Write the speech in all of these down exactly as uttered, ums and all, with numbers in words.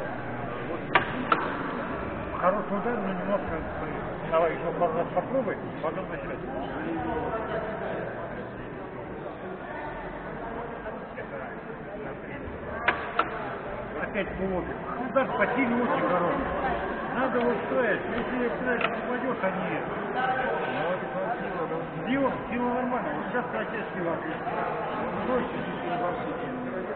Хороший удар, но немножко. Давай еще пару раз попробуй, потом начать. Опять по обе. Удар по силе очень хороший. Надо вот стоять. Если куда-то попадешь, они... Сила, сила нормальная. Вот сейчас опять сила отличная. Проще, не вообще.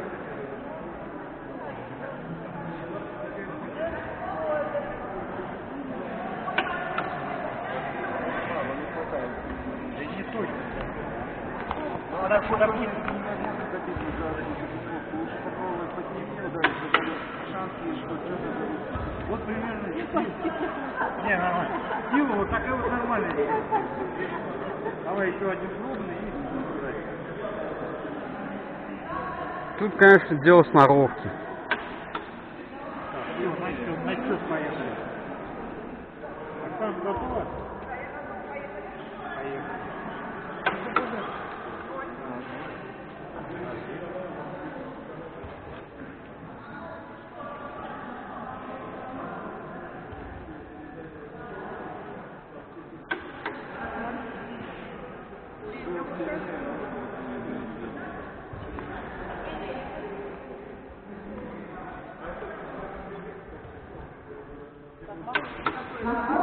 Она куда будет? Лучше попробовать посильнее ударить, тогда шанс есть, что что-то будет. Вот примерно. Не, нормально. Сила вот такая вот нормальная. Давай еще один пробный и сюда. Тут, конечно, дело сноровки. Сила, значит, на счет поехали. Оксана готова? Поехали. Thank you.